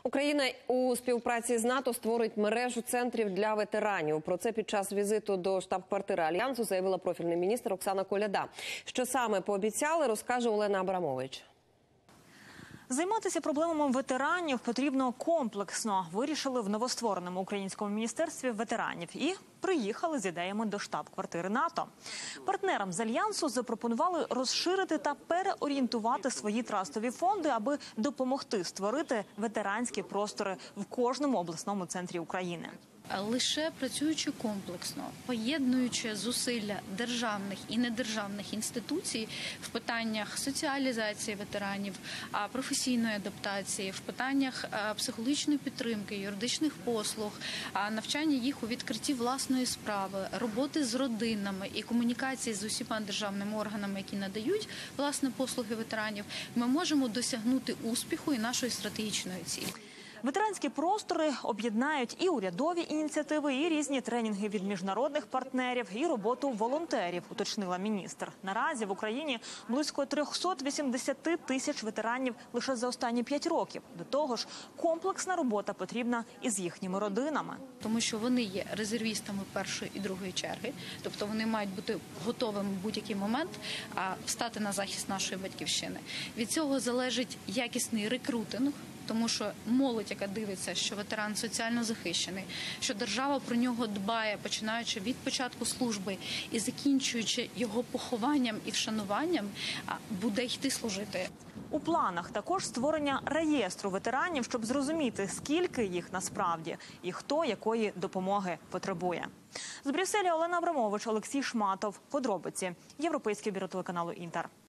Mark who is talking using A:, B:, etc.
A: Україна у співпраці з НАТО створить мережу центрів для ветеранів. Про це під час візиту до штаб-квартири Альянсу заявила профільний міністр Оксана Коляда. Що саме пообіцяли, розкаже Олена Абрамович.
B: Займатися проблемами ветеранів потрібно комплексно. Вирішили в новоствореному українському міністерстві ветеранів і приїхали з ідеями до штаб-квартири НАТО. Партнерам з Альянсу запропонували розширити та переорієнтувати свої трастові фонди, аби допомогти створити ветеранські простори в кожному обласному центрі України.
C: Лише працюючи комплексно, поєднуючи зусилля державних і недержавних інституцій в питаннях соціалізації ветеранів, професійної адаптації, в питаннях психологічної підтримки, юридичних послуг, навчання їх у відкритті власної справи, роботи з родинами і комунікації з усіма державними органами, які надають власне послуги ветеранів, ми можемо досягнути успіху і нашої стратегічної цілі.
B: Ветеранські простори об'єднають і урядові ініціативи, і різні тренінги від міжнародних партнерів, і роботу волонтерів, уточнила міністр. Наразі в Україні близько 380 тисяч ветеранів лише за останні 5 років. До того ж, комплексна робота потрібна і з їхніми родинами.
C: Тому що вони є резервістами першої і другої черги, тобто вони мають бути готовими в будь-який момент встати на захист нашої батьківщини. Від цього залежить якісний рекрутинг, тому що молодь, яка дивиться, що ветеран соціально захищений, що держава про нього дбає, починаючи від початку служби і закінчуючи його похованням і вшануванням, буде йти служити.
B: У планах також створення реєстру ветеранів, щоб зрозуміти, скільки їх насправді і хто якої допомоги потребує. З Брюсселя Олена Абрамович, Олексій Шматов. Подробиці. Європейське бюро телеканалу «Інтер».